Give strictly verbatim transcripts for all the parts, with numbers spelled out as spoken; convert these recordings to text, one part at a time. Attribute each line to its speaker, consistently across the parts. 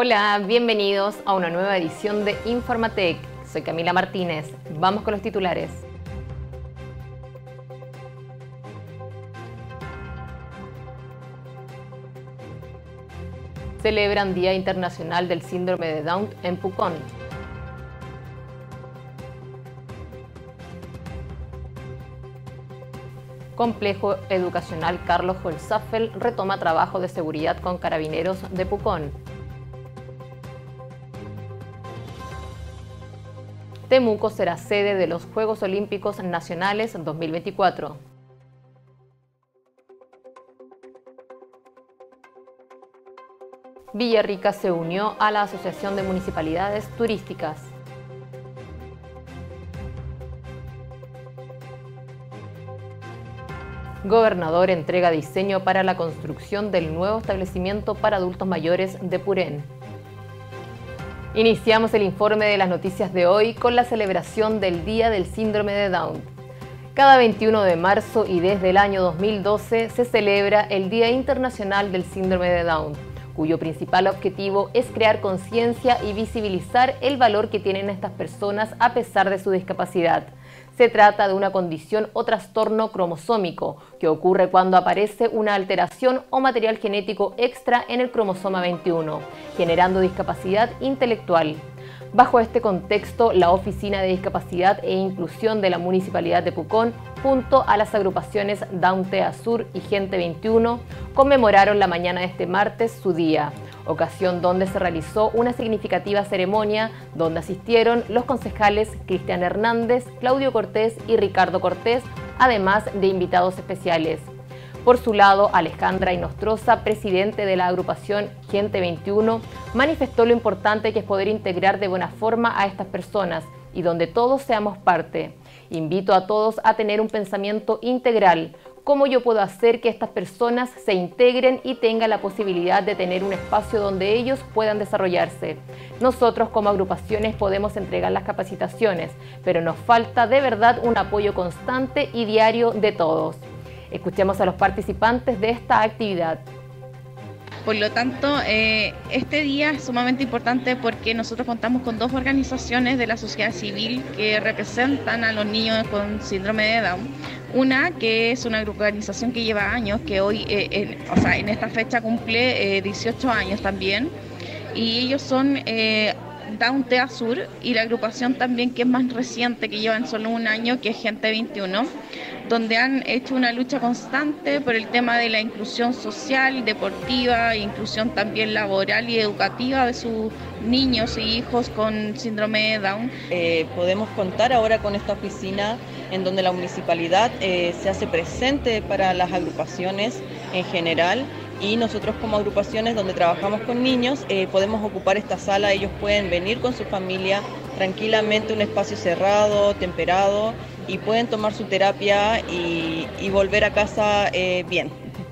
Speaker 1: Hola, bienvenidos a una nueva edición de Informatec. Soy Camila Martínez. Vamos con los titulares. Celebran Día Internacional del Síndrome de Down en Pucón. Complejo Educacional Carlos Holzapfel retoma trabajo de seguridad con Carabineros de Pucón. Temuco será sede de los Juegos Olímpicos Nacionales dos mil veinticuatro. Villarrica se unió a la Asociación de Municipalidades Turísticas. Gobernador entrega diseño para la construcción del nuevo establecimiento para adultos mayores de Purén. Iniciamos el informe de las noticias de hoy con la celebración del Día del Síndrome de Down. Cada veintiuno de marzo y desde el año dos mil doce se celebra el Día Internacional del Síndrome de Down, cuyo principal objetivo es crear conciencia y visibilizar el valor que tienen estas personas a pesar de su discapacidad. Se trata de una condición o trastorno cromosómico que ocurre cuando aparece una alteración o material genético extra en el cromosoma veintiuno, generando discapacidad intelectual. Bajo este contexto, la Oficina de Discapacidad e Inclusión de la Municipalidad de Pucón, junto a las agrupaciones Down Tea Sur y Gente veintiuno, conmemoraron la mañana de este martes su día, ocasión donde se realizó una significativa ceremonia donde asistieron los concejales Cristian Hernández, Claudio Cortés y Ricardo Cortés, además de invitados especiales. Por su lado, Alejandra Inostroza, presidente de la agrupación Gente veintiuno, manifestó lo importante que es poder integrar de buena forma a estas personas y donde todos seamos parte. Invito a todos a tener un pensamiento integral. ¿Cómo yo puedo hacer que estas personas se integren y tengan la posibilidad de tener un espacio donde ellos puedan desarrollarse? Nosotros como agrupaciones podemos entregar las capacitaciones, pero nos falta de verdad un apoyo constante y diario de todos. Escuchemos a los participantes de esta actividad.
Speaker 2: Por lo tanto, eh, este día es sumamente importante porque nosotros contamos con dos organizaciones de la sociedad civil que representan a los niños con síndrome de Down. Una que es una organización que lleva años, que hoy, eh, en, o sea, en esta fecha cumple eh, dieciocho años también, y ellos son eh, Down Tea Sur, y la agrupación también que es más reciente, que llevan solo un año, que es Gente veintiuno, donde han hecho una lucha constante por el tema de la inclusión social, deportiva, e inclusión también laboral y educativa de sus niños e hijos con síndrome de Down.
Speaker 3: Eh, podemos contar ahora con esta oficina en donde la municipalidad eh, se hace presente para las agrupaciones en general, y nosotros como agrupaciones donde trabajamos con niños eh, podemos ocupar esta sala. Ellos pueden venir con su familia tranquilamente, un espacio cerrado, temperado, y pueden tomar su terapia y, y volver a casa eh, bien.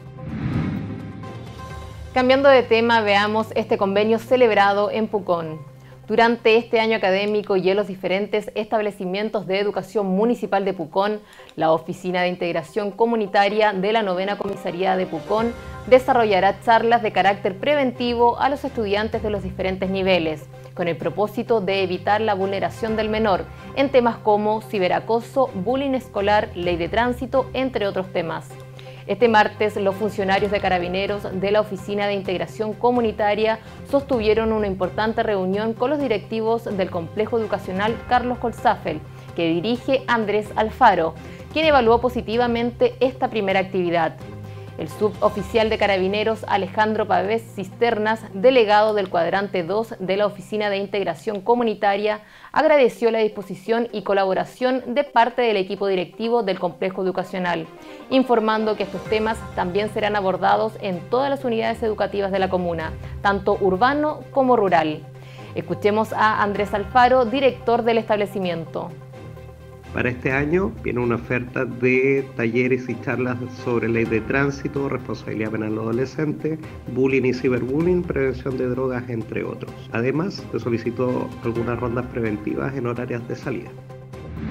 Speaker 1: Cambiando de tema, veamos este convenio celebrado en Pucón. Durante este año académico y en los diferentes establecimientos de educación municipal de Pucón, la Oficina de Integración Comunitaria de la Novena Comisaría de Pucón desarrollará charlas de carácter preventivo a los estudiantes de los diferentes niveles, con el propósito de evitar la vulneración del menor en temas como ciberacoso, bullying escolar, ley de tránsito, entre otros temas. Este martes, los funcionarios de Carabineros de la Oficina de Integración Comunitaria sostuvieron una importante reunión con los directivos del Complejo Educacional Carlos Holzapfel, que dirige Andrés Alfaro, quien evaluó positivamente esta primera actividad. El suboficial de Carabineros Alejandro Pavés Cisternas, delegado del cuadrante dos de la Oficina de Integración Comunitaria, agradeció la disposición y colaboración de parte del equipo directivo del complejo educacional, informando que estos temas también serán abordados en todas las unidades educativas de la comuna, tanto urbano como rural. Escuchemos a Andrés Alfaro, director del establecimiento.
Speaker 4: Para este año viene una oferta de talleres y charlas sobre ley de tránsito, responsabilidad penal adolescente, bullying y ciberbullying, prevención de drogas, entre otros. Además, se solicitó algunas rondas preventivas en horarios de salida.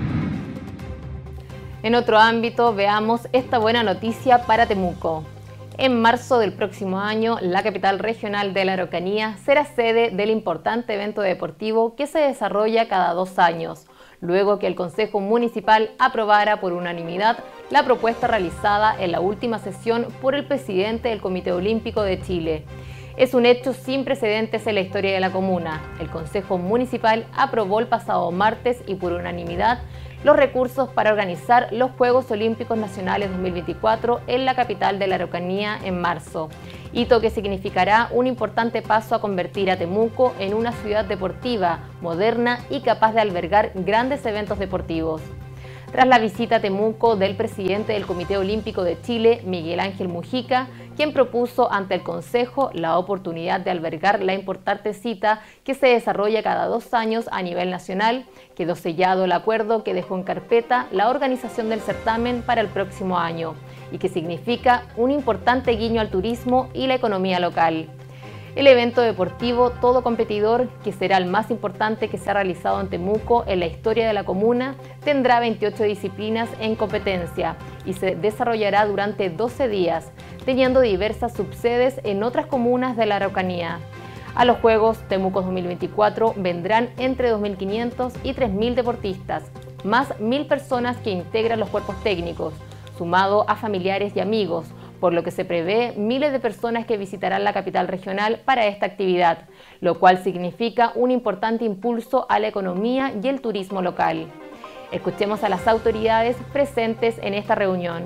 Speaker 1: En otro ámbito, veamos esta buena noticia para Temuco. En marzo del próximo año, la capital regional de la Araucanía será sede del importante evento deportivo que se desarrolla cada dos años, luego que el Consejo Municipal aprobara por unanimidad la propuesta realizada en la última sesión por el presidente del Comité Olímpico de Chile. Es un hecho sin precedentes en la historia de la comuna. El Consejo Municipal aprobó el pasado martes y por unanimidad los recursos para organizar los Juegos Olímpicos Nacionales dos mil veinticuatro en la capital de la Araucanía en marzo, hito que significará un importante paso a convertir a Temuco en una ciudad deportiva, moderna y capaz de albergar grandes eventos deportivos. Tras la visita a Temuco del presidente del Comité Olímpico de Chile, Miguel Ángel Mujica, quien propuso ante el Consejo la oportunidad de albergar la importante cita que se desarrolla cada dos años a nivel nacional, quedó sellado el acuerdo que dejó en carpeta la organización del certamen para el próximo año y que significa un importante guiño al turismo y la economía local. El evento deportivo todo competidor, que será el más importante que se ha realizado en Temuco en la historia de la comuna, tendrá veintiocho disciplinas en competencia y se desarrollará durante doce días, teniendo diversas subsedes en otras comunas de la Araucanía. A los Juegos Temuco dos mil veinticuatro vendrán entre dos mil quinientos y tres mil deportistas, más mil personas que integran los cuerpos técnicos, sumado a familiares y amigos, por lo que se prevé miles de personas que visitarán la capital regional para esta actividad, lo cual significa un importante impulso a la economía y el turismo local. Escuchemos a las autoridades presentes en esta reunión.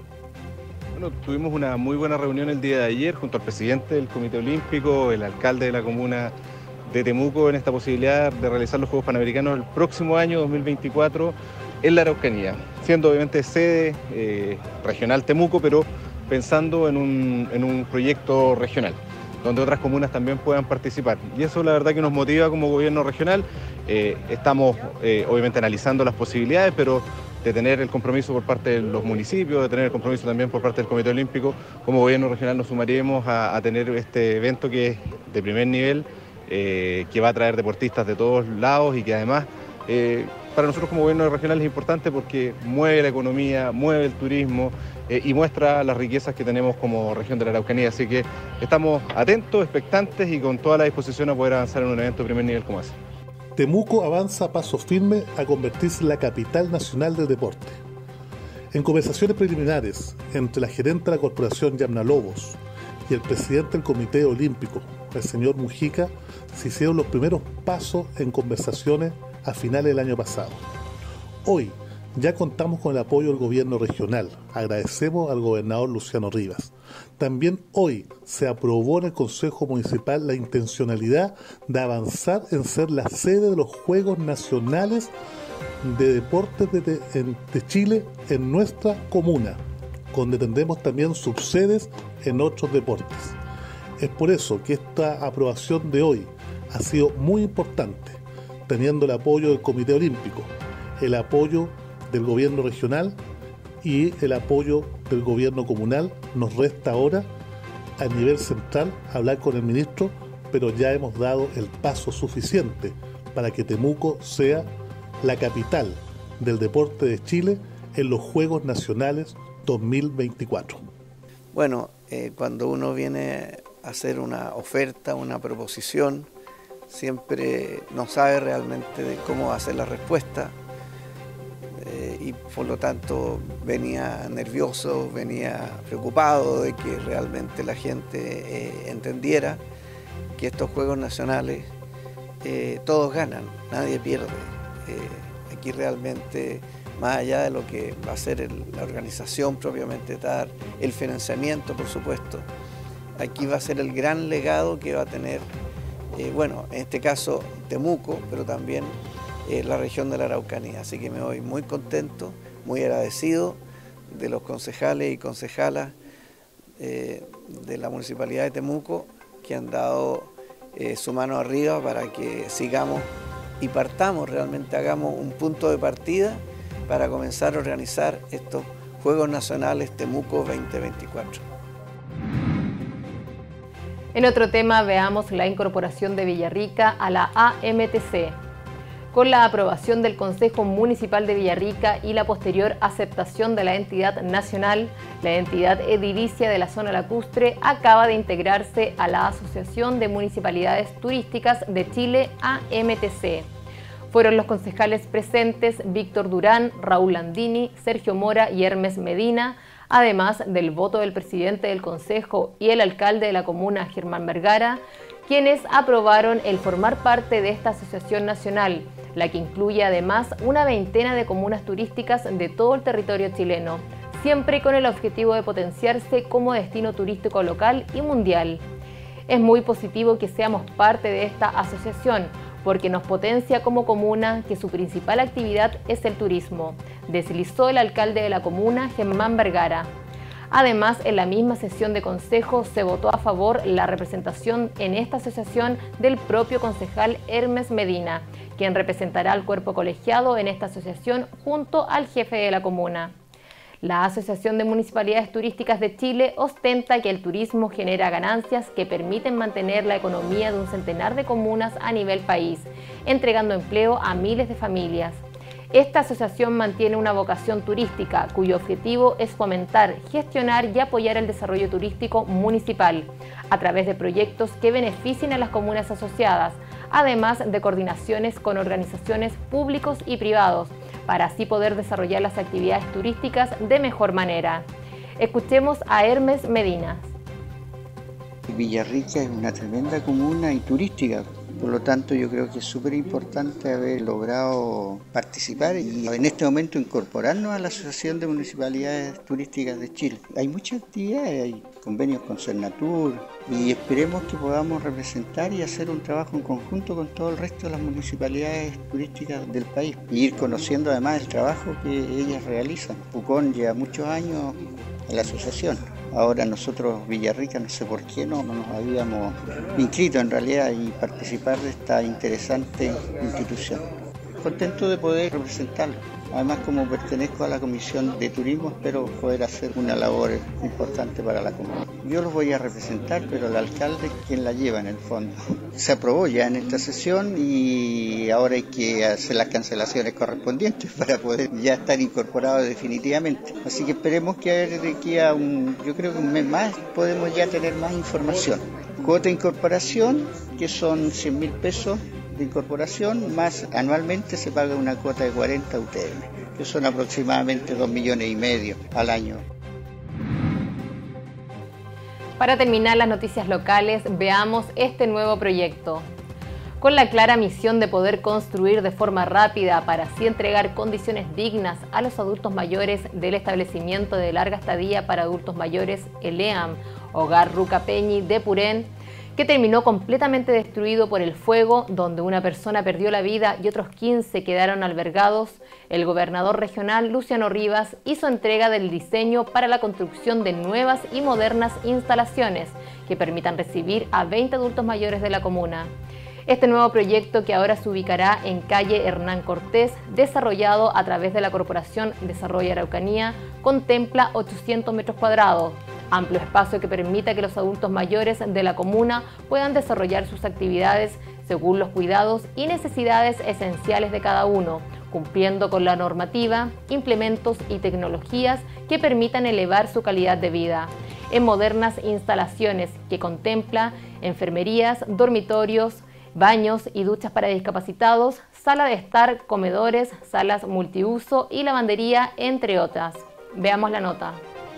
Speaker 5: Bueno, tuvimos una muy buena reunión el día de ayer junto al presidente del Comité Olímpico, el alcalde de la comuna de Temuco, en esta posibilidad de realizar los Juegos Panamericanos el próximo año dos mil veinticuatro en la Araucanía, siendo obviamente sede eh, regional Temuco, pero pensando en un, en un proyecto regional, donde otras comunas también puedan participar. Y eso la verdad que nos motiva como gobierno regional. Eh, estamos eh, obviamente analizando las posibilidades, pero de tener el compromiso por parte de los municipios, de tener el compromiso también por parte del Comité Olímpico, como gobierno regional nos sumaríamos a, a tener este evento que es de primer nivel, eh, que va a traer deportistas de todos lados y que además eh, para nosotros como gobierno regional es importante porque mueve la economía, mueve el turismo eh, y muestra las riquezas que tenemos como región de la Araucanía. Así que estamos atentos, expectantes y con toda la disposición a poder avanzar en un evento de primer nivel como ese.
Speaker 6: Temuco avanza a paso firme a convertirse en la capital nacional del deporte. En conversaciones preliminares entre la gerente de la corporación Yamna Lobos y el presidente del Comité Olímpico, el señor Mujica, se hicieron los primeros pasos en conversaciones a finales del año pasado. Hoy ya contamos con el apoyo del gobierno regional. Agradecemos al gobernador Luciano Rivas. También hoy se aprobó en el Consejo Municipal la intencionalidad de avanzar en ser la sede de los Juegos Nacionales de Deportes de, de, de Chile en nuestra comuna, donde tendremos también subsedes en otros deportes. Es por eso que esta aprobación de hoy ha sido muy importante, teniendo el apoyo del Comité Olímpico, el apoyo del gobierno regional y el apoyo del gobierno comunal. Nos resta ahora a nivel central hablar con el ministro, pero ya hemos dado el paso suficiente para que Temuco sea la capital del deporte de Chile en los Juegos Nacionales dos mil veinticuatro.
Speaker 7: Bueno, eh, cuando uno viene a hacer una oferta, una proposición, siempre no sabe realmente de cómo va a ser la respuesta. Eh, y por lo tanto venía nervioso, venía preocupado de que realmente la gente eh, entendiera que estos Juegos Nacionales eh, todos ganan, nadie pierde. Eh, aquí realmente, más allá de lo que va a ser el, la organización propiamente tal, el financiamiento por supuesto, aquí va a ser el gran legado que va a tener, eh, bueno, en este caso Temuco, pero también Eh, la región de la Araucanía. Así que me voy muy contento, muy agradecido de los concejales y concejalas eh, de la Municipalidad de Temuco que han dado eh, su mano arriba para que sigamos y partamos, realmente hagamos un punto de partida para comenzar a organizar estos Juegos Nacionales Temuco veinte veinticuatro.
Speaker 1: En otro tema veamos la incorporación de Villarrica a la A M T C. Con la aprobación del Consejo Municipal de Villarrica y la posterior aceptación de la entidad nacional, la entidad edilicia de la zona lacustre acaba de integrarse a la Asociación de Municipalidades Turísticas de Chile, A M T C. Fueron los concejales presentes Víctor Durán, Raúl Landini, Sergio Mora y Hermes Medina, además del voto del presidente del Consejo y el alcalde de la comuna, Germán Vergara, quienes aprobaron el formar parte de esta asociación nacional, la que incluye además una veintena de comunas turísticas de todo el territorio chileno, siempre con el objetivo de potenciarse como destino turístico local y mundial. Es muy positivo que seamos parte de esta asociación, porque nos potencia como comuna, que su principal actividad es el turismo, deslizó el alcalde de la comuna, Germán Vergara. Además, en la misma sesión de consejo se votó a favor la representación en esta asociación del propio concejal Hermes Medina, quien representará al cuerpo colegiado en esta asociación junto al jefe de la comuna. La Asociación de Municipalidades Turísticas de Chile ostenta que el turismo genera ganancias que permiten mantener la economía de un centenar de comunas a nivel país, entregando empleo a miles de familias. Esta asociación mantiene una vocación turística cuyo objetivo es fomentar, gestionar y apoyar el desarrollo turístico municipal a través de proyectos que beneficien a las comunas asociadas, además de coordinaciones con organizaciones públicos y privados, para así poder desarrollar las actividades turísticas de mejor manera. Escuchemos a Hermes Medina.
Speaker 8: Villarrica es una tremenda comuna y turística. Por lo tanto, yo creo que es súper importante haber logrado participar y en este momento incorporarnos a la Asociación de Municipalidades Turísticas de Chile. Hay muchas actividades, hay convenios con Cernatur y esperemos que podamos representar y hacer un trabajo en conjunto con todo el resto de las municipalidades turísticas del país y ir conociendo además el trabajo que ellas realizan. Pucón lleva muchos años en la asociación. Ahora nosotros, Villarrica, no sé por qué no, no nos habíamos inscrito en realidad y participar de esta interesante institución. Contento de poder representarlo. Además, como pertenezco a la Comisión de Turismo, espero poder hacer una labor importante para la comunidad. Yo los voy a representar, pero el alcalde es quien la lleva en el fondo. Se aprobó ya en esta sesión y ahora hay que hacer las cancelaciones correspondientes para poder ya estar incorporado definitivamente. Así que esperemos que de aquí a un, yo creo que un mes más podemos ya tener más información. Cuota de incorporación, que son cien mil pesos de incorporación, más anualmente se paga una cuota de cuarenta U T M, que son aproximadamente dos millones y medio al año.
Speaker 1: Para terminar las noticias locales, veamos este nuevo proyecto. Con la clara misión de poder construir de forma rápida para así entregar condiciones dignas a los adultos mayores del establecimiento de larga estadía para adultos mayores, el E A M, Hogar Ruca Peñi de Purén, que terminó completamente destruido por el fuego, donde una persona perdió la vida y otros quince quedaron albergados, el gobernador regional Luciano Rivas hizo entrega del diseño para la construcción de nuevas y modernas instalaciones que permitan recibir a veinte adultos mayores de la comuna. Este nuevo proyecto, que ahora se ubicará en calle Hernán Cortés, desarrollado a través de la Corporación Desarrollo Araucanía, contempla ochocientos metros cuadrados, amplio espacio que permita que los adultos mayores de la comuna puedan desarrollar sus actividades según los cuidados y necesidades esenciales de cada uno, cumpliendo con la normativa, implementos y tecnologías que permitan elevar su calidad de vida, en modernas instalaciones que contempla enfermerías, dormitorios, baños y duchas para discapacitados, sala de estar, comedores, salas multiuso y lavandería, entre otras. Veamos la nota.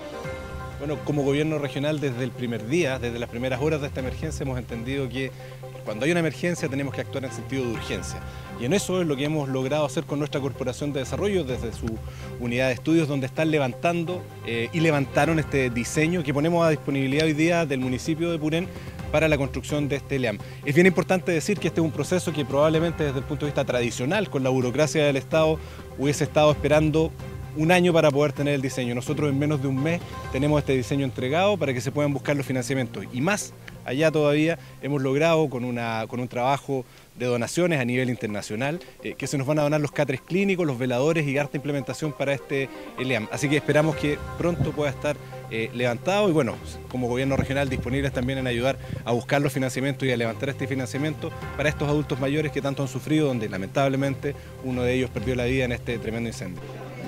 Speaker 5: Bueno, como gobierno regional, desde el primer día, desde las primeras horas de esta emergencia, hemos entendido que cuando hay una emergencia tenemos que actuar en sentido de urgencia. Y en eso es lo que hemos logrado hacer con nuestra Corporación de Desarrollo, desde su unidad de estudios, donde están levantando eh, y levantaron este diseño que ponemos a disponibilidad hoy día del municipio de Purén para la construcción de este L E A M. Es bien importante decir que este es un proceso que probablemente desde el punto de vista tradicional, con la burocracia del Estado, hubiese estado esperando un año para poder tener el diseño. Nosotros en menos de un mes tenemos este diseño entregado para que se puedan buscar los financiamientos. Y más allá todavía hemos logrado con, una, con un trabajo de donaciones a nivel internacional, eh, que se nos van a donar los cáteres clínicos, los veladores y harta implementación para este L E A M. Así que esperamos que pronto pueda estar eh, levantado y bueno, como gobierno regional disponibles también en ayudar a buscar los financiamientos y a levantar este financiamiento para estos adultos mayores que tanto han sufrido, donde lamentablemente uno de ellos perdió la vida en este tremendo incendio.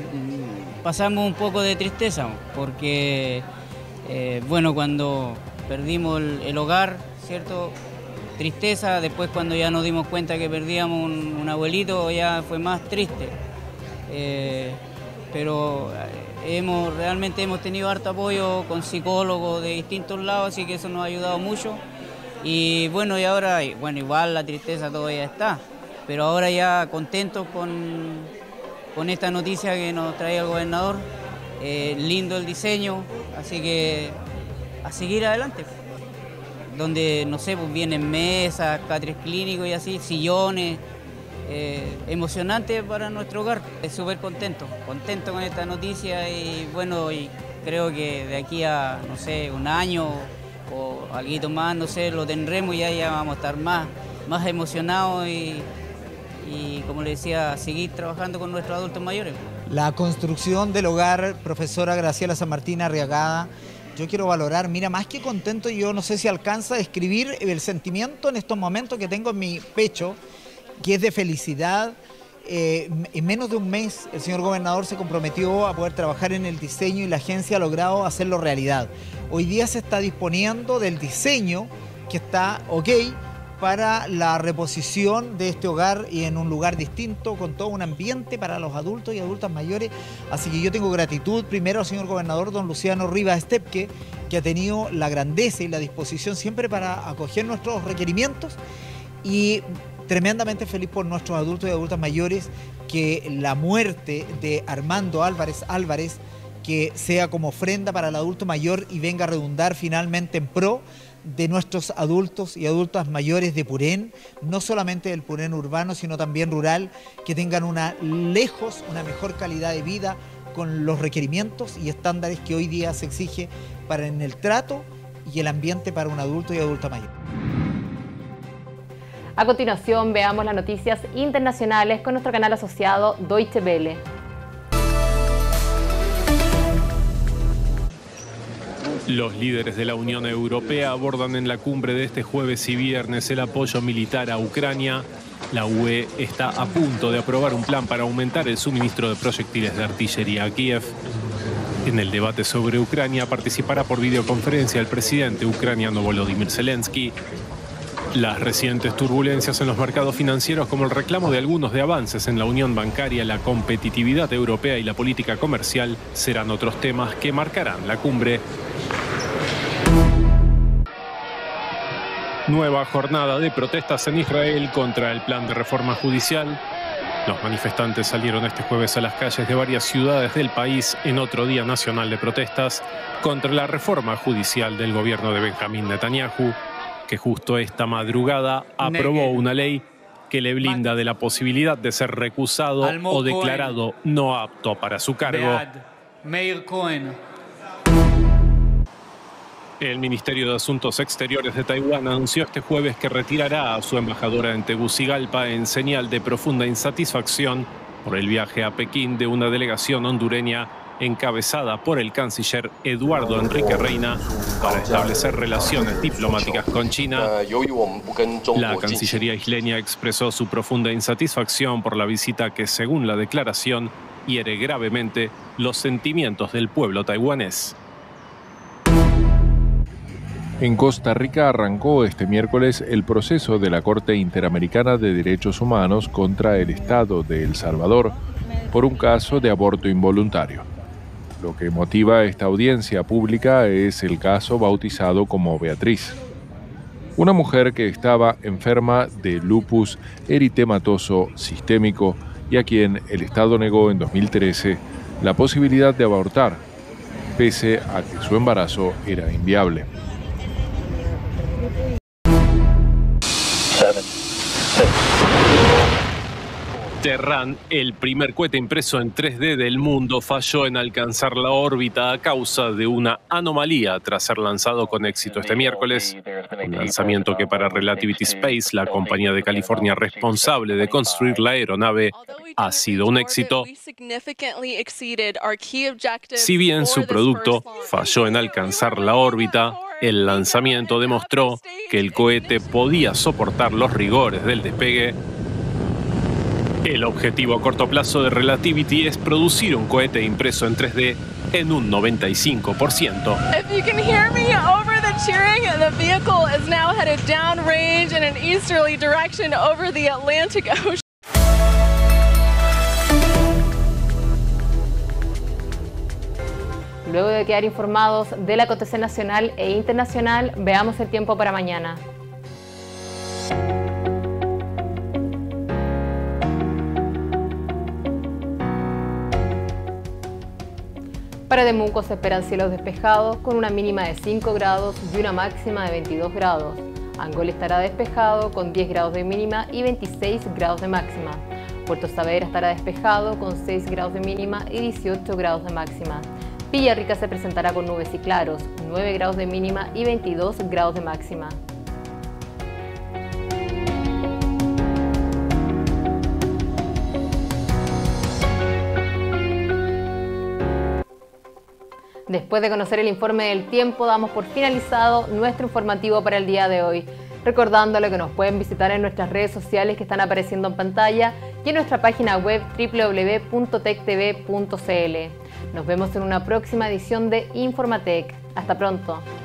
Speaker 9: Pasamos un poco de tristeza porque, eh, bueno, cuando perdimos el, el hogar, ¿cierto? Tristeza, después cuando ya nos dimos cuenta que perdíamos un, un abuelito ya fue más triste. Eh, pero hemos, realmente hemos tenido harto apoyo con psicólogos de distintos lados, así que eso nos ha ayudado mucho. Y bueno, y ahora, bueno, igual la tristeza todavía está, pero ahora ya contentos con, con esta noticia que nos trae el gobernador. Eh, lindo el diseño, así que a seguir adelante. Donde, no sé, pues vienen mesas, catres clínicos y así, sillones. Eh, emocionante para nuestro hogar. Es súper contento, contento con esta noticia y bueno, y creo que de aquí a, no sé, un año o algo más, no sé, lo tendremos y ya, ya vamos a estar más, más emocionados y, y, como le decía, seguir trabajando con nuestros adultos mayores.
Speaker 10: La construcción del hogar, profesora Graciela San Martín Arriagada, yo quiero valorar, mira, más que contento, yo no sé si alcanza a describir el sentimiento en estos momentos que tengo en mi pecho, que es de felicidad. Eh, en menos de un mes el señor gobernador se comprometió a poder trabajar en el diseño y la agencia ha logrado hacerlo realidad. Hoy día se está disponiendo del diseño que está ok para la reposición de este hogar y en un lugar distinto, con todo un ambiente para los adultos y adultas mayores. Así que yo tengo gratitud primero al señor gobernador don Luciano Rivas Estepque, que ha tenido la grandeza y la disposición siempre para acoger nuestros requerimientos, y tremendamente feliz por nuestros adultos y adultas mayores, que la muerte de Armando Álvarez Álvarez que sea como ofrenda para el adulto mayor y venga a redundar finalmente en pro de nuestros adultos y adultas mayores de Purén, no solamente del Purén urbano, sino también rural, que tengan una lejos, una mejor calidad de vida con los requerimientos y estándares que hoy día se exige para en el trato y el ambiente para un adulto y adulta mayor.
Speaker 1: A continuación veamos las noticias internacionales con nuestro canal asociado Deutsche Welle.
Speaker 11: Los líderes de la Unión Europea abordan en la cumbre de este jueves y viernes el apoyo militar a Ucrania. La U E está a punto de aprobar un plan para aumentar el suministro de proyectiles de artillería a Kiev. En el debate sobre Ucrania participará por videoconferencia el presidente ucraniano Volodymyr Zelensky. Las recientes turbulencias en los mercados financieros, como el reclamo de algunos de avances en la unión bancaria, la competitividad europea y la política comercial, serán otros temas que marcarán la cumbre. Nueva jornada de protestas en Israel contra el plan de reforma judicial. Los manifestantes salieron este jueves a las calles de varias ciudades del país en otro día nacional de protestas contra la reforma judicial del gobierno de Benjamín Netanyahu, que justo esta madrugada aprobó una ley que le blinda de la posibilidad de ser recusado o declarado no apto para su cargo. El Ministerio de Asuntos Exteriores de Taiwán anunció este jueves que retirará a su embajadora en Tegucigalpa en señal de profunda insatisfacción por el viaje a Pekín de una delegación hondureña encabezada por el canciller Eduardo Enrique Reina para establecer relaciones diplomáticas con China. La Cancillería isleña expresó su profunda insatisfacción por la visita que, según la declaración, hiere gravemente los sentimientos del pueblo taiwanés.
Speaker 12: En Costa Rica arrancó este miércoles el proceso de la Corte Interamericana de Derechos Humanos contra el Estado de El Salvador por un caso de aborto involuntario. Lo que motiva esta audiencia pública es el caso bautizado como Beatriz, una mujer que estaba enferma de lupus eritematoso sistémico y a quien el Estado negó en dos mil trece la posibilidad de abortar, pese a que su embarazo era inviable.
Speaker 11: Terran, el primer cohete impreso en tres D del mundo, falló en alcanzar la órbita a causa de una anomalía tras ser lanzado con éxito este miércoles. Un lanzamiento que para Relativity Space, la compañía de California responsable de construir la aeronave, ha sido un éxito. Si bien su producto falló en alcanzar la órbita, el lanzamiento demostró que el cohete podía soportar los rigores del despegue. El objetivo a corto plazo de Relativity es producir un cohete impreso en tres D en un noventa y cinco por ciento.
Speaker 13: If you can hear me over the cheering, the vehicle is now headed downrange in an easterly direction over the Atlantic Ocean.
Speaker 1: Luego de quedar informados del acontecer nacional e internacional, veamos el tiempo para mañana. Para Temuco se esperan cielos despejados con una mínima de cinco grados y una máxima de veintidós grados. Angola estará despejado con diez grados de mínima y veintiséis grados de máxima. Puerto Saavedra estará despejado con seis grados de mínima y dieciocho grados de máxima. Villarrica se presentará con nubes y claros, nueve grados de mínima y veintidós grados de máxima. Después de conocer el informe del tiempo, damos por finalizado nuestro informativo para el día de hoy. Recordándole que nos pueden visitar en nuestras redes sociales que están apareciendo en pantalla y en nuestra página web doble u doble u doble u punto tec t v punto c l. Nos vemos en una próxima edición de Informatec. Hasta pronto.